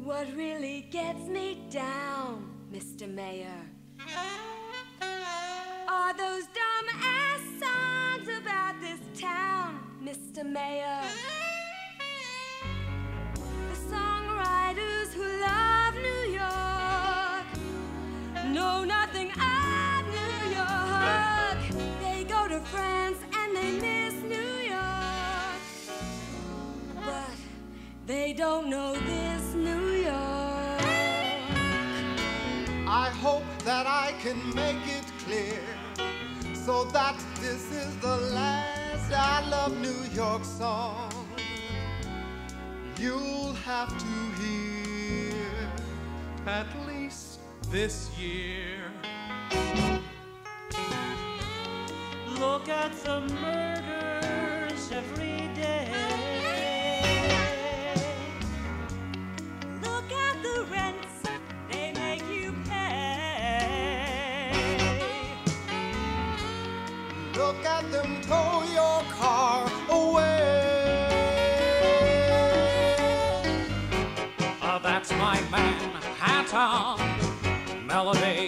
What really gets me down, Mr. Mayor, are those dumb-ass songs about this town, Mr. Mayor. The songwriters who love New York know nothing of New York. They go to France and they miss New York, but they don't know this New York. I hope that I can make it clear, so that this is the last I Love New York song you'll have to hear, at least this year. Look at the murders every day. Look at the rents they make you pay. look at them tow your car away. That's my Manhattan melody.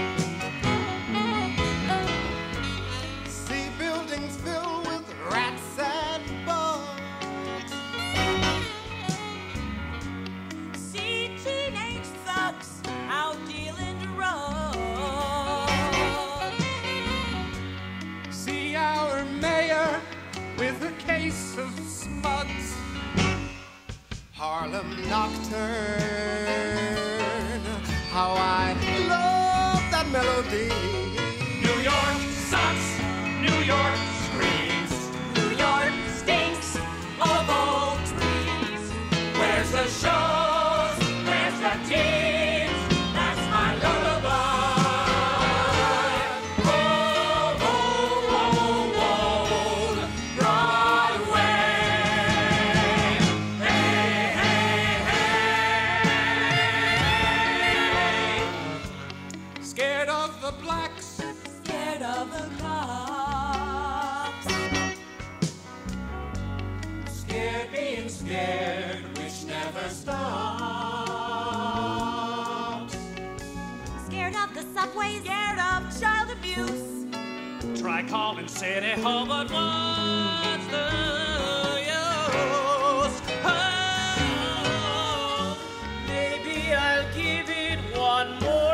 See buildings filled with rats and bugs. See teenage thugs out dealing drugs. See our mayor with a case of smugs. Harlem Nocturne, how I love that melody. New York sucks, New York screams, New York stinks of old trees. where's the shows, where's the teens, that's my lullaby. Oh, oh, oh, oh, Broadway. Scared of the blacks, Scared of the cops. scared being scared, which never stops. Scared of the subway. Scared of child abuse. Try calling City Hall, but what's the use? Oh, maybe I'll give it one more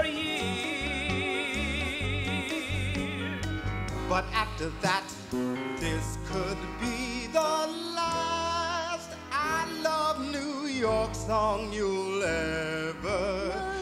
year. But after that, this could be the last I Love New York song you'll ever